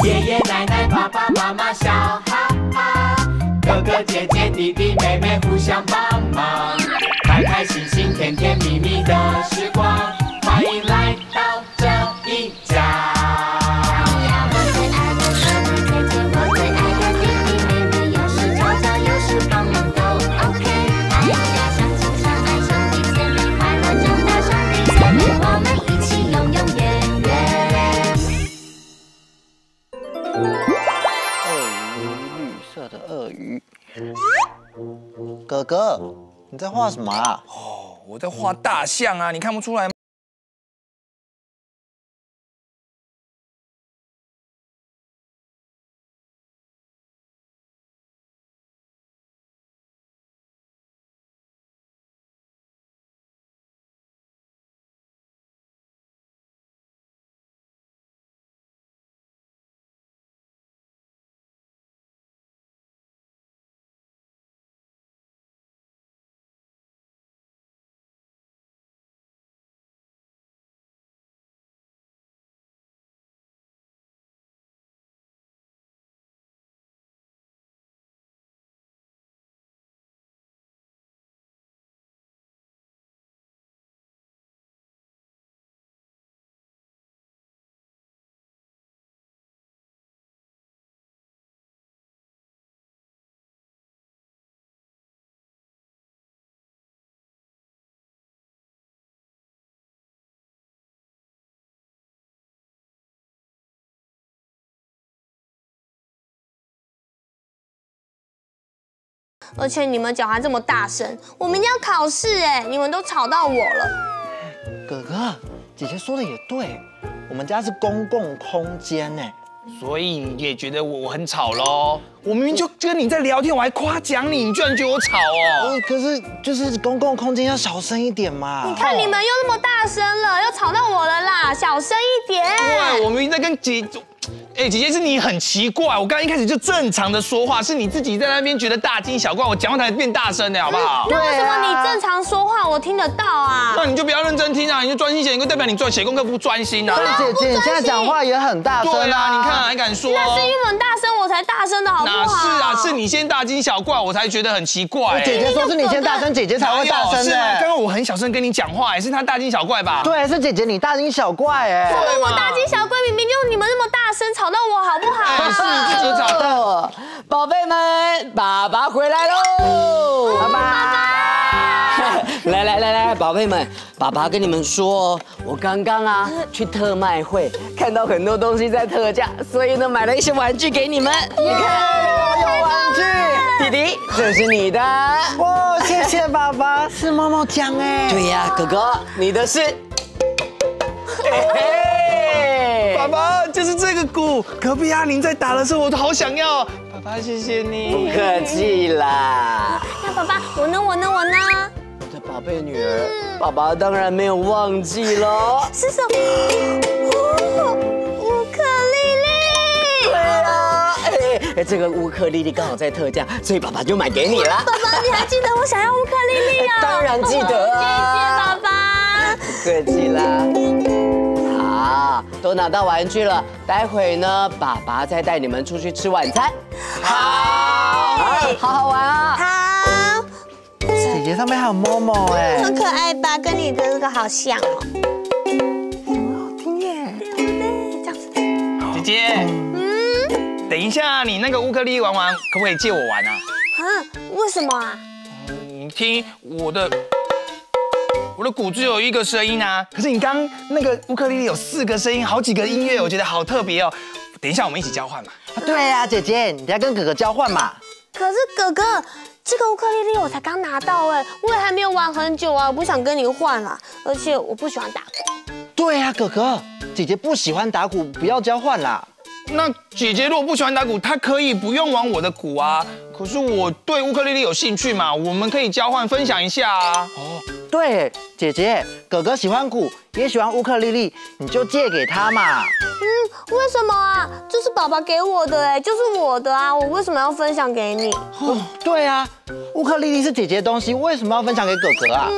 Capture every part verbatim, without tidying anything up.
爷爷奶奶、爸爸妈妈笑哈哈，哥哥姐姐、弟弟妹妹互相帮忙，开开心心、甜甜蜜蜜的时光，欢迎来到这一家。 鳄鱼，哥哥，你在画什么啊？ 哦，我在画大象啊，你看不出来吗？ 而且你们讲话这么大声，我明天要考试哎，你们都吵到我了。 哥哥，姐姐说的也对，我们家是公共空间哎， 所以你也觉得我我很吵咯？我明明就跟你在聊天，我还夸奖你，你居然觉得我吵哦？ 呃，可是就是公共空间要小声一点嘛。 你看你们又那么大声了，又吵到我了啦，小声一点。 对，我明明在跟姐。 哎，姐姐是你很奇怪，我刚刚一开始就正常的说话，是你自己在那边觉得大惊小怪，我讲话才变大声的，好不好？ 那为什么你正常说话我听得到啊？ 那你就不要认真听啊，你就专心写功课，代表你做写功课不专心啊。 姐姐，你现在讲话也很大声啊。 对啊，你看还敢说？ 那是因为很大声我才大声的好不好？ 哪是啊，是你先大惊小怪，我才觉得很奇怪。 姐姐说是你先大声，姐姐才会大声的。 刚刚我很小声跟你讲话，也是他大惊小怪吧？ 对，是姐姐你大惊小怪哎。 怎么我大惊小怪？明明就是你们那么大声吵到我，好不好？ 是自己找到， 宝贝们，爸爸回来喽！ 爸爸， 来来来来，宝贝们，爸爸跟你们说，我刚刚啊去特卖会看到很多东西在特价，所以呢买了一些玩具给你们。你看， 我有玩具。 弟弟，这是你的。 哇，谢谢爸爸，是猫猫酱哎。 对呀，哥哥，你的是。 爸爸，就是这个鼓，隔壁阿玲在打的时候，我都好想要。爸爸，谢谢你。 不客气啦。 那爸爸，我呢？我呢？我呢？ 我的宝贝女儿，爸爸当然没有忘记了。 是什么？哦，乌克丽丽。 对啊，哎，这个乌克丽丽刚好在特价，所以爸爸就买给你了。 爸爸，你还记得我想要乌克丽丽啊？ 当然记得啊。 谢谢爸爸。 不客气啦。 好，都拿到玩具了，待会呢，爸爸再带你们出去吃晚餐。好，好好玩啊！ 好， 姐姐上面还有某某哎， 很可爱吧？跟你的那个好像哦。 好听耶， 对不对？这样子。 姐姐，嗯，等一下，你那个乌克丽丽玩完，可不可以借我玩啊？ 啊？为什么啊？ 嗯，你听我的。 我的鼓只有一个声音啊，可是你刚那个乌克丽丽有四个声音，好几个音乐，我觉得好特别哦。等一下我们一起交换嘛。 对呀，姐姐，你要跟哥哥交换嘛。 可是哥哥，这个乌克丽丽我才刚拿到哎，我也还没有玩很久啊，我不想跟你换啦，而且我不喜欢打鼓。 对呀，哥哥，姐姐不喜欢打鼓，不要交换啦。 那姐姐如果不喜欢打鼓，她可以不用玩我的鼓啊。可是我对乌克丽丽有兴趣嘛，我们可以交换分享一下啊。 哦，对，姐姐，哥哥喜欢鼓，也喜欢乌克丽丽，你就借给他嘛。 嗯，为什么啊？这是爸爸给我的哎，就是我的啊，我为什么要分享给你？ 哦，对啊，乌克丽丽是姐姐的东西，为什么要分享给哥哥啊？ 嗯，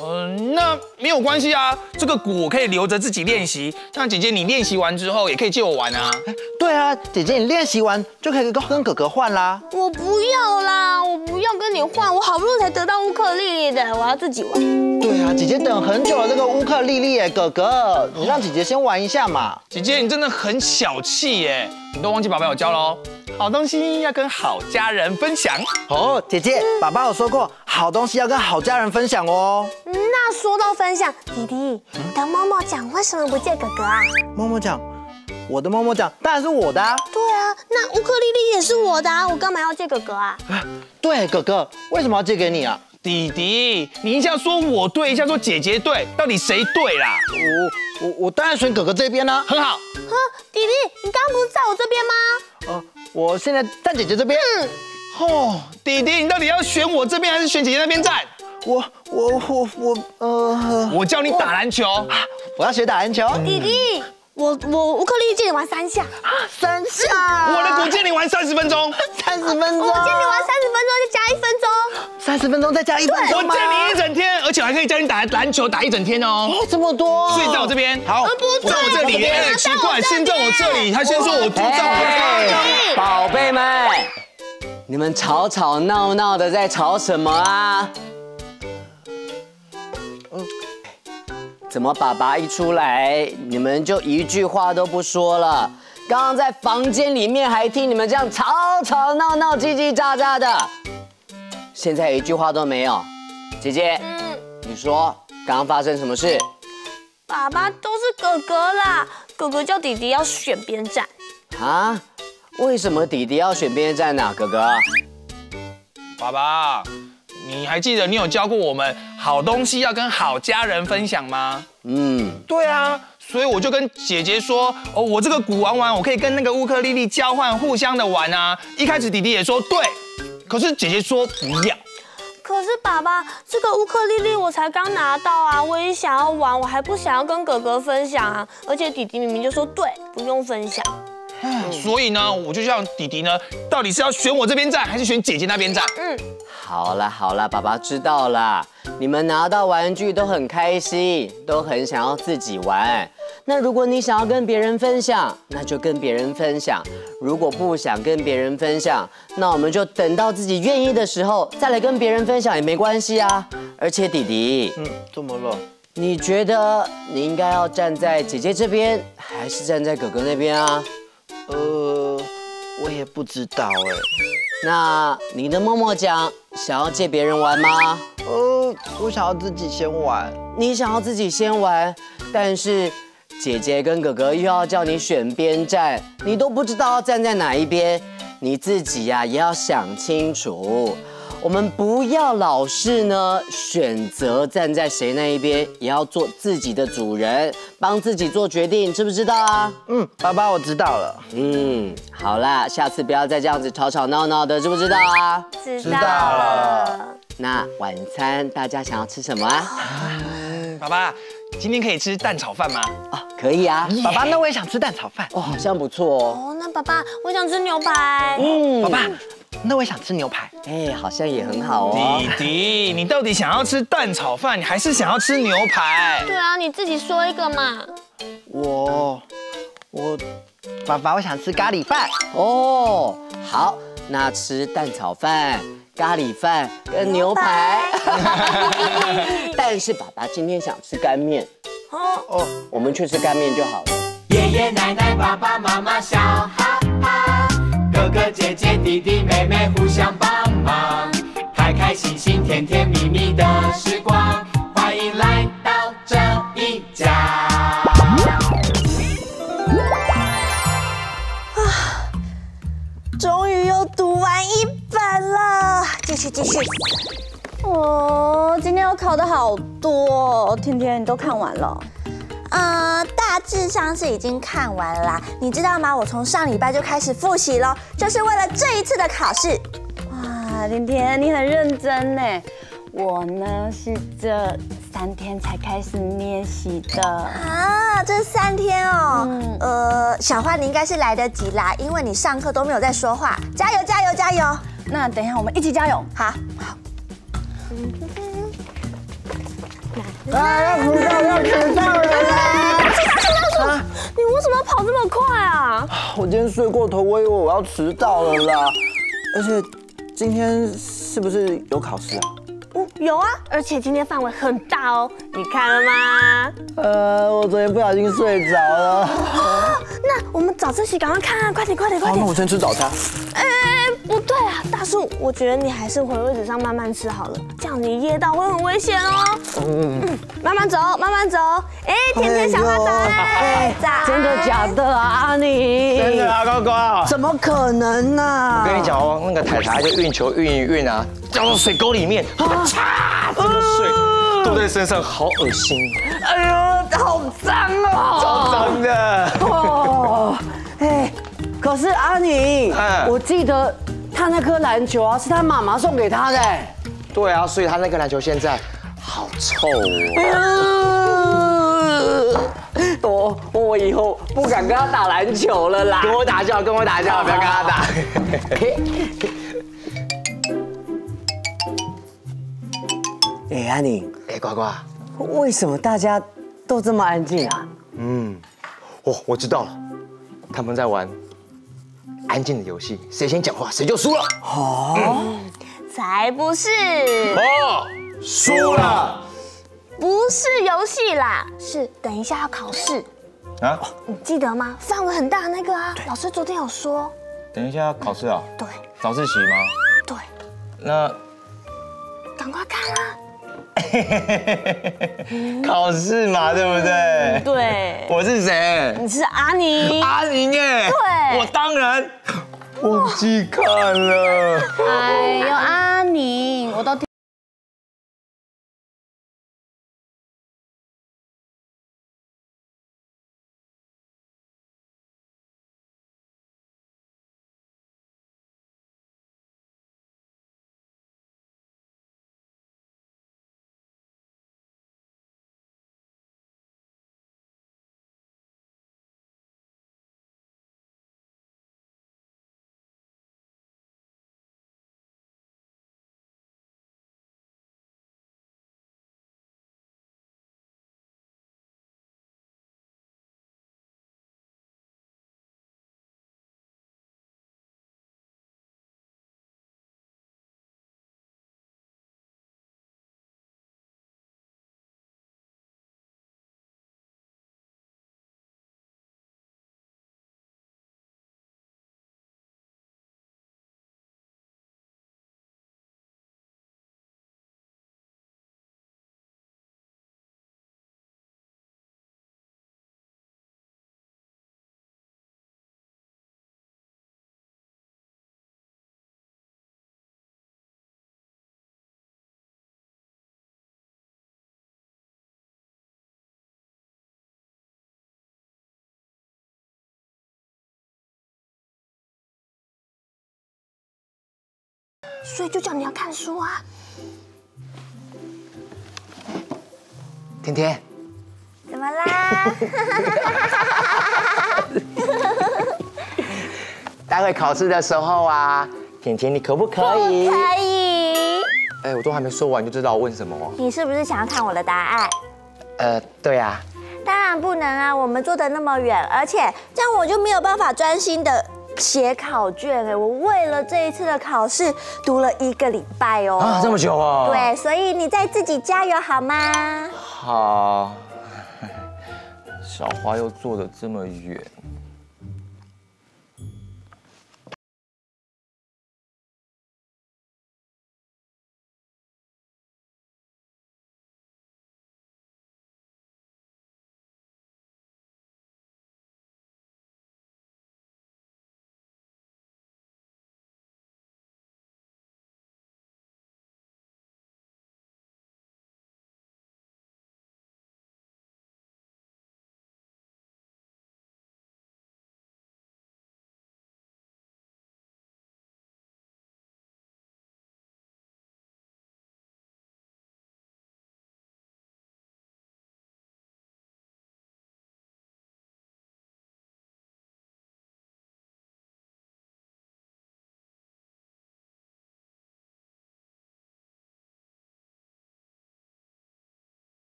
嗯，那没有关系啊，这个鼓我可以留着自己练习。那姐姐你练习完之后也可以借我玩啊。 对啊，姐姐你练习完就可以跟跟哥哥换啦。 我不要啦，我不要跟你换，我好不容易才得到乌克丽丽的，我要自己玩。 对啊，姐姐等很久了，这个乌克丽丽耶，哥哥，你让姐姐先玩一下嘛。 姐姐你真的很小气耶，你都忘记爸爸有教喽。好东西要跟好家人分享。 哦，姐姐，爸爸有说过，好东西要跟好家人分享哦。 那说到分享，弟弟，你的摸摸奖为什么不借哥哥啊？ 摸摸奖，我的摸摸奖当然是我的啊。 对啊，那乌克丽丽也是我的啊，我干嘛要借哥哥啊？ 对，哥哥，为什么要借给你啊？ 弟弟，你一下说我对，一下说姐姐对，到底谁对啦？ 我我我当然选哥哥这边呢、啊。 很好。 呵，弟弟，你刚刚不是在我这边吗？ 呃，我现在站姐姐这边。 嗯。 哦，弟弟，你到底要选我这边还是选姐姐那边站？ 我我我我呃， 我叫你打篮球， 我要学打篮球。 弟弟，我我乌克丽丽借你玩三下， 三下。 我的鼓借你玩三十分钟， 三十分钟。 我借你玩三十分钟，再加一分钟。 三十分钟再加一分钟我借你一整天，而且还可以教你打篮球打一整天哦。 哦，这么多。 所以在我这边，好， 不在我这里，哎，奇怪，先在我这里，他先说我住在我这里。宝贝们，你们吵吵闹闹的在吵什么啊？怎么爸爸一出来，你们就一句话都不说了？刚刚在房间里面还听你们这样吵吵闹闹、叽叽喳喳的，现在一句话都没有。姐姐，嗯，你说刚刚发生什么事？ 爸爸都是哥哥啦，哥哥叫弟弟要选边站。 啊？为什么弟弟要选边站呢？哥哥， 爸爸。你还记得你有教过我们好东西要跟好家人分享吗？ 嗯， 对啊，所以我就跟姐姐说，哦，我这个鼓玩完，我可以跟那个乌克丽丽交换，互相的玩啊。一开始弟弟也说对，可是姐姐说不要。 可是爸爸，这个乌克丽丽我才刚拿到啊，我也想要玩，我还不想要跟哥哥分享啊。而且弟弟明明就说对，不用分享。 嗯、所以呢，我就让弟弟呢，到底是要选我这边站，还是选姐姐那边站？嗯。 好了好了，爸爸知道了。你们拿到玩具都很开心，都很想要自己玩。那如果你想要跟别人分享，那就跟别人分享；如果不想跟别人分享，那我们就等到自己愿意的时候再来跟别人分享也没关系啊。而且弟弟， 嗯，怎么了？ 你觉得你应该要站在姐姐这边，还是站在哥哥那边啊？ 呃，我也不知道哎。 那你的默默奖想要借别人玩吗？ 呃，我想要自己先玩。 你想要自己先玩，但是姐姐跟哥哥又要叫你选边站，你都不知道要站在哪一边，你自己呀、啊、也要想清楚。我们不要老是呢选择站在谁那一边，也要做自己的主人，帮自己做决定，知不知道啊？ 嗯，爸爸我知道了。 嗯，好啦，下次不要再这样子吵吵闹闹的，知不知道啊？ 知道了。 那晚餐大家想要吃什么啊？ 爸爸，今天可以吃蛋炒饭吗？ 哦，可以啊。 爸爸，那我也想吃蛋炒饭。 哦，好像不错哦。 哦，那爸爸，我想吃牛排。 嗯，爸爸。那我也想吃牛排， 哎，好像也很好哦。 弟弟，你到底想要吃蛋炒饭，你还是想要吃牛排？ 对啊，你自己说一个嘛。 我，我，爸爸，我想吃咖喱饭。 哦，好，那吃蛋炒饭、咖喱饭跟牛排。但是爸爸今天想吃干面。哦哦，我们去吃干面就好了。 爷爷奶奶、爸爸妈妈笑哈哈。哥哥姐姐弟弟妹妹互相帮忙，开开心心甜甜蜜蜜的时光，欢迎来到这一家。 啊，终于又读完一本了，继续继续。哦，今天又考的好多，天天你都看完了。呃，大致上是已经看完了啦。你知道吗？我从上礼拜就开始复习了，就是为了这一次的考试。 哇，甜甜，你很认真呢。我呢是这三天才开始练习的。 啊，这三天哦。嗯、呃，小花你应该是来得及啦，因为你上课都没有在说话。加油加油加油！ 那等一下我们一起加油。 好。好。 啊，要迟到，要迟到了啦！ 啊，你为什么要跑这么快啊？ 我今天睡过头，我以为我要迟到了啦。而且今天是不是有考试啊？ 嗯，有啊，而且今天范围很大哦，你看了吗？ 呃，我昨天不小心睡着了。 那我们早自习赶快看啊，快点快点快好， 点！ 那我先吃早餐。 哎，不对啊，大树，我觉得你还是回位置上慢慢吃好了，这样你噎到会很危险哦。嗯，慢慢走，慢慢走。哎，甜甜小花仔，早。 真的假的啊，阿妮？ 真的啊，高高。 怎么可能呢？ 我跟你讲哦，那个台台就运球运一运啊，掉到水沟里面，嚓，这个水都在身上，好恶心。 哎呦，好脏哦！ 超脏的。 哦，哎，可是阿妮， 嗯我记得他那颗篮球啊，是他妈妈送给他的。 对啊，所以他那个篮球现在好臭哦。 我我以后不敢跟他打篮球了啦。 跟我打架，跟我打架，不要跟他打。 哎，阿妮， 哎，呱呱， 为什么大家都这么安静啊？ 嗯，哦，我知道了，他们在玩安静的游戏，谁先讲话谁就输了。 哦， 才不是， 哦，输了不是游戏啦，是等一下要考试， 啊！ 你记得吗？范围很大的那个啊，老师昨天有说。 等一下要考试啊？ 对早自习吗？ 对， 那赶快看啊！ 考试嘛，对不对？ 对， 我是谁？ 你是阿妮。 阿宁耶。 对我当然忘记看了。 哎呦，阿宁，我都听。 所以就叫你要看书啊。 甜甜， 怎么啦？ 待会考试的时候啊，甜甜你可不可以？ 可以。 哎，我都还没说完就知道我问什么哦。 你是不是想要看我的答案？ 呃，对啊。 当然不能啊，我们坐得那么远，而且这样我就没有办法专心的写考卷哎。我为了这一次的考试读了一个礼拜哦。 啊，这么久哦。 对，所以你再自己加油好吗？ 好。小花又坐得这么远。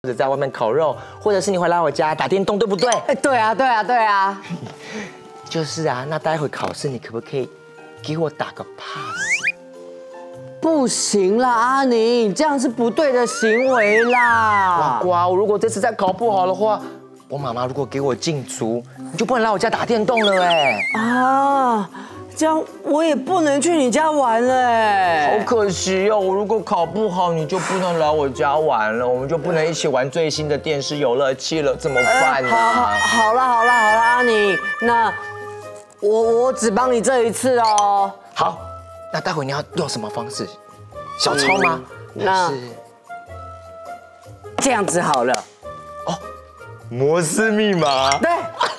或者在外面烤肉，或者是你会来我家打电动，对不对？ 哎，对啊，对啊，对啊。 就是啊，那待会考试你可不可以给我打个 pass？ 不行啦，阿宁，这样是不对的行为啦。 呱呱，如果这次再考不好的话，我妈妈如果给我禁足，你就不能来我家打电动了哎。 啊，这样我也不能去你家玩了哎。 好可惜哦，我如果考不好，你就不能来我家玩了，我们就不能一起玩最新的电视游乐器了，怎么办呢？ 好，好，好了，好了，好了，阿宁，那我我只帮你这一次哦。 好，那待会你要用什么方式？小抄吗？ 那是这样子好了。 哦，摩斯密码。 对。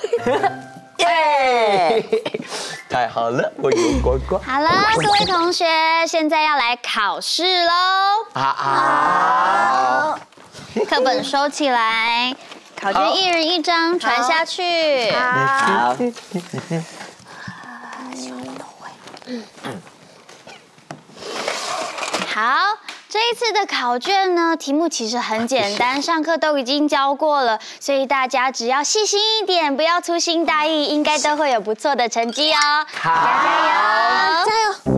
耶！ 太好了，我有呱呱。 好了，各位同学，现在要来考试喽。 啊啊！ 课本收起来，考卷一人一张传下去。 好。 好，这一次的考卷呢，题目其实很简单，上课都已经教过了，所以大家只要细心一点，不要粗心大意，应该都会有不错的成绩哦。 好， 加油！ 加油！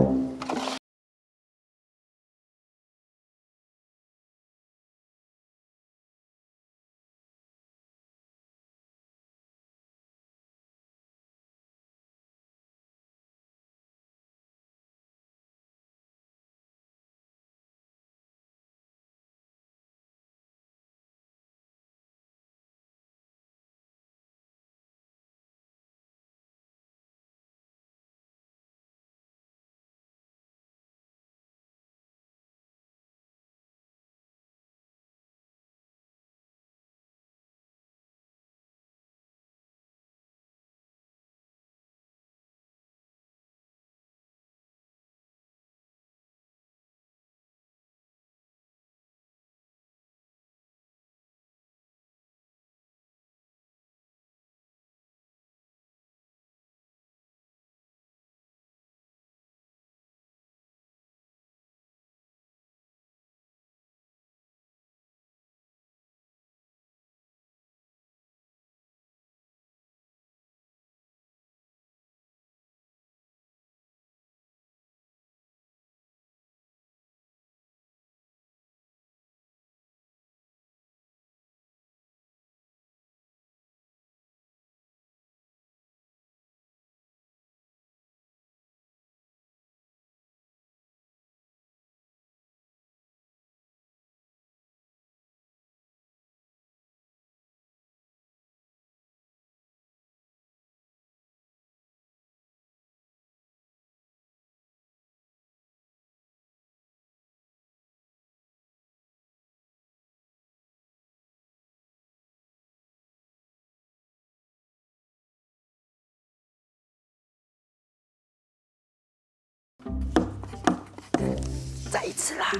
再一次啦，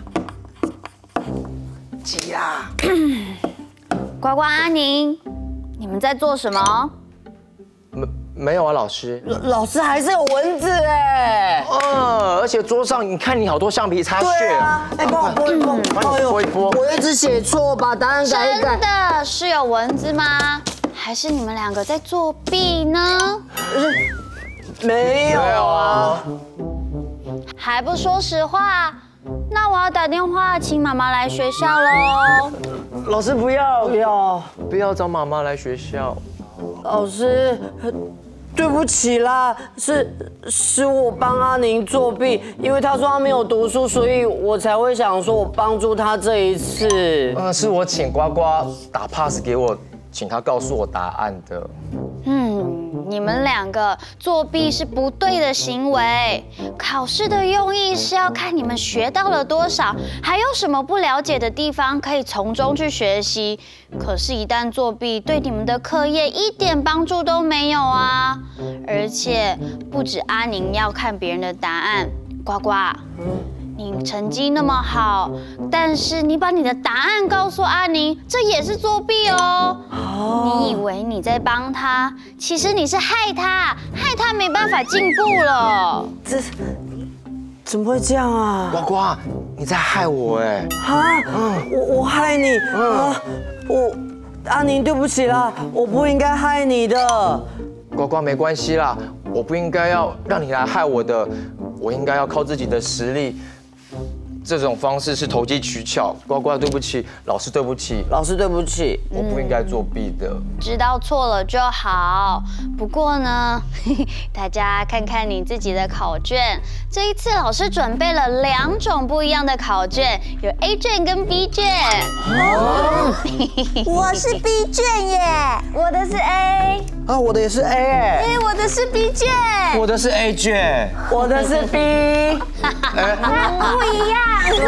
急啦！ 呱呱、阿宁，你们在做什么？ 没没有啊，老师。 老师还是有蚊子哎。 嗯，而且桌上你看你好多橡皮擦屑。 对啊，哎，帮我拨一拨， 帮你拨一拨。 我一直写错，把答案改一改。 真的是有蚊子吗？还是你们两个在作弊呢？ 没有啊。 还不说实话？那我要打电话请妈妈来学校喽。 老师不要， 不要， 不要找妈妈来学校。 老师，对不起啦，是是我帮阿宁作弊，因为他说他没有读书，所以我才会想说我帮助他这一次。 呃，是我请呱呱打 pass 给我，请他告诉我答案的。 嗯，你们两个作弊是不对的行为。考试的用意是要看你们学到了多少，还有什么不了解的地方可以从中去学习。可是，一旦作弊，对你们的课业一点帮助都没有啊！而且，不止阿宁要看别人的答案，呱呱。你成绩那么好，但是你把你的答案告诉阿宁，这也是作弊哦。哦，你以为你在帮他，其实你是害他，害他没办法进步了。 这怎么会这样啊？ 呱呱，你在害我哎！ 啊，我我害你啊！我阿宁，对不起啦，我不应该害你的。 呱呱，没关系啦，我不应该要让你来害我的，我应该要靠自己的实力。这种方式是投机取巧，呱呱，对不起，老师对不起， 老师对不起， 我不应该作弊的。 知道错了就好。不过呢，大家看看你自己的考卷，这一次老师准备了两种不一样的考卷，有 A 卷跟 B 卷。 哦，我是 B 卷耶， 我的是 A， 啊，我的也是 A 哎， 哎，我的是 B 卷， 我的是 A 卷， 我的是 B， 不一样。 对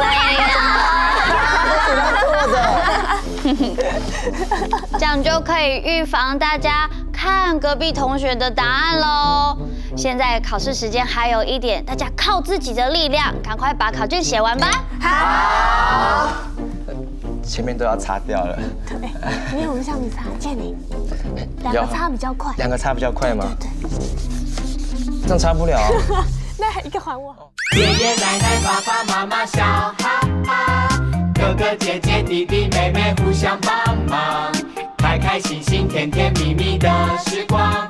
呀，这样就可以预防大家看隔壁同学的答案喽。现在考试时间还有一点，大家靠自己的力量，赶快把考卷写完吧。 好。 前面都要擦掉了。 对，没有我们橡皮擦，借你。两个擦比较快。 两个擦比较快吗？ 对对。这样擦不了。 那一个还我。 爷爷奶奶爸爸妈妈笑哈哈，哥哥姐姐弟弟妹妹互相帮忙，开开心心甜甜蜜蜜的时光。